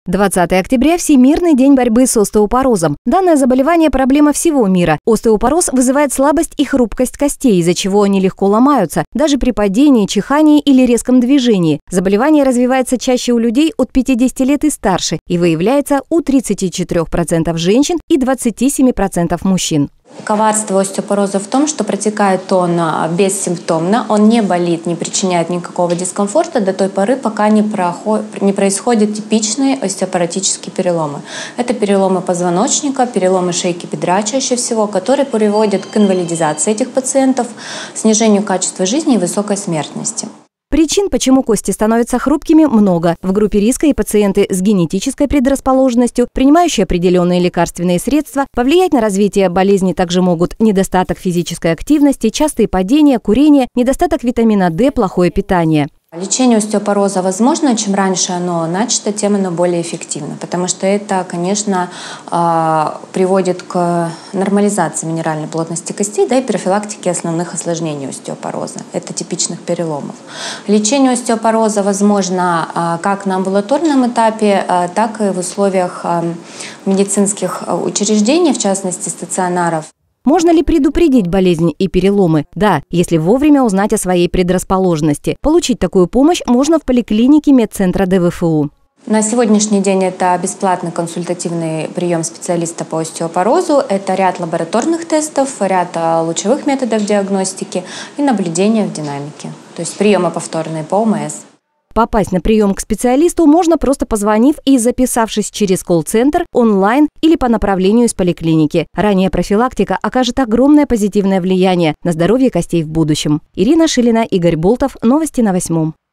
20 октября – Всемирный день борьбы с остеопорозом. Данное заболевание – проблема всего мира. Остеопороз вызывает слабость и хрупкость костей, из-за чего они легко ломаются, даже при падении, чихании или резком движении. Заболевание развивается чаще у людей от 50 лет и старше и выявляется у 34% женщин и 27% мужчин. Коварство остеопороза в том, что протекает он бессимптомно, он не болит, не причиняет никакого дискомфорта до той поры, пока не происходят типичные остеопоротические переломы. Это переломы позвоночника, переломы шейки бедра чаще всего, которые приводят к инвалидизации этих пациентов, снижению качества жизни и высокой смертности. Причин, почему кости становятся хрупкими, много. В группе риска и пациенты с генетической предрасположенностью, принимающие определенные лекарственные средства. Повлиять на развитие болезни также могут недостаток физической активности, частые падения, курение, недостаток витамина D, плохое питание. Лечение остеопороза возможно, чем раньше оно начато, тем оно более эффективно, потому что это, конечно, приводит к нормализации минеральной плотности костей, да, и профилактике основных осложнений остеопороза. Это типичных переломов. Лечение остеопороза возможно как на амбулаторном этапе, так и в условиях медицинских учреждений, в частности стационаров. Можно ли предупредить болезни и переломы? Да, если вовремя узнать о своей предрасположенности. Получить такую помощь можно в поликлинике медцентра ДВФУ. На сегодняшний день это бесплатный консультативный прием специалиста по остеопорозу. Это ряд лабораторных тестов, ряд лучевых методов диагностики и наблюдения в динамике. То есть приемы повторные по ОМС. Попасть на прием к специалисту можно, просто позвонив и записавшись через колл-центр, онлайн или по направлению из поликлиники. Ранняя профилактика окажет огромное позитивное влияние на здоровье костей в будущем. Ирина Шилина, Игорь Болтов. Новости на 8.